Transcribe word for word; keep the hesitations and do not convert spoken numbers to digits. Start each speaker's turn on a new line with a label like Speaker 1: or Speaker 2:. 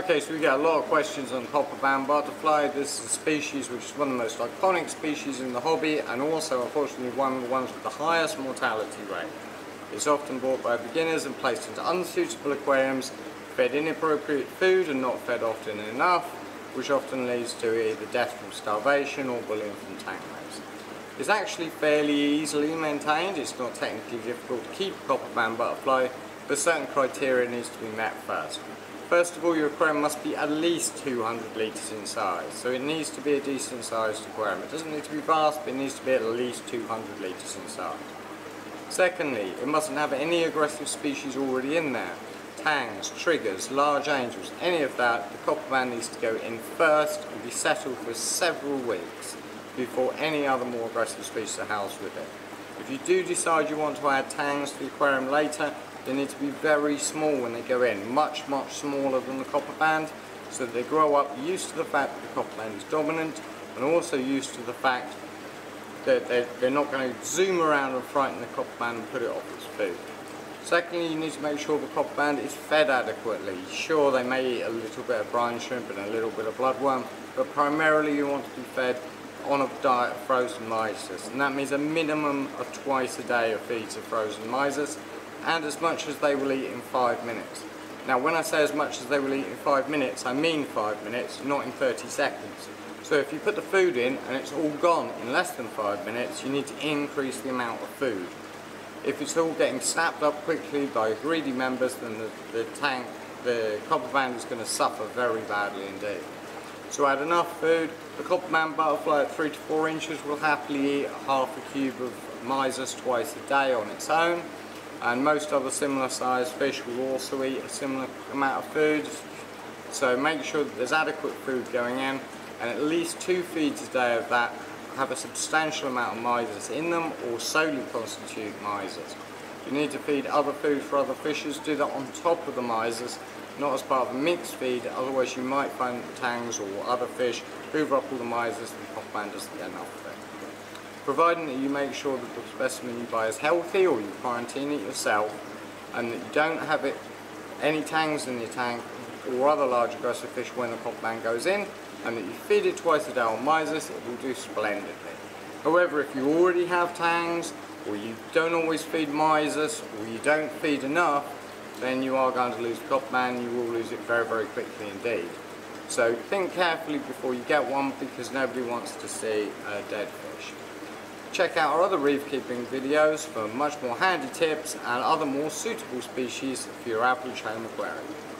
Speaker 1: Okay, so we get a lot of questions on copper band butterfly. This is a species which is one of the most iconic species in the hobby, and also unfortunately one of the ones with the highest mortality rate. It's often bought by beginners and placed into unsuitable aquariums, fed inappropriate food and not fed often enough, which often leads to either death from starvation or bullying from tank mates. It's actually fairly easily maintained. It's not technically difficult to keep a copper band butterfly, but certain criteria needs to be met first. First of all, your aquarium must be at least two hundred litres in size, so it needs to be a decent sized aquarium. It doesn't need to be vast, but it needs to be at least two hundred litres in size. Secondly, it mustn't have any aggressive species already in there. Tangs, triggers, large angels, any of that, the copper band needs to go in first and be settled for several weeks before any other more aggressive species are housed with it. If you do decide you want to add tangs to the aquarium later, they need to be very small when they go in, much much smaller than the copper band, so that they grow up used to the fact that the copper band is dominant, and also used to the fact that they're, they're not going to zoom around and frighten the copper band and put it off its food. Secondly, you need to make sure the copper band is fed adequately. Sure, they may eat a little bit of brine shrimp and a little bit of bloodworm, but primarily you want to be fed on a diet of frozen mysis, and that means a minimum of twice a day of feeds of frozen mysis, and as much as they will eat in five minutes. Now when I say as much as they will eat in five minutes, I mean five minutes, not in thirty seconds. So if you put the food in and it's all gone in less than five minutes, you need to increase the amount of food. If it's all getting snapped up quickly by greedy members, then the, the tank, the copper band is going to suffer very badly indeed. So add enough food. The copper band butterfly at three to four inches will happily eat half a cube of mysis twice a day on its own. And most other similar sized fish will also eat a similar amount of food, so make sure that there's adequate food going in, and at least two feeds a day of that have a substantial amount of mysis in them or solely constitute mysis. You need to feed other food for other fishes, do that on top of the mysis, not as part of a mixed feed, otherwise you might find that tangs or other fish hoover up all the mysis and the copper band doesn't get enough of it. Providing that you make sure that the specimen you buy is healthy, or you quarantine it yourself, and that you don't have it any tangs in your tank or other large aggressive fish when the copper band goes in, and that you feed it twice a day on mysis, it will do splendidly. However, if you already have tangs, or you don't always feed mysis, or you don't feed enough, then you are going to lose the copper band. You will lose it very very quickly indeed. So think carefully before you get one, because nobody wants to see a dead fish. Check out our other reef keeping videos for much more handy tips and other more suitable species for your average home aquarium.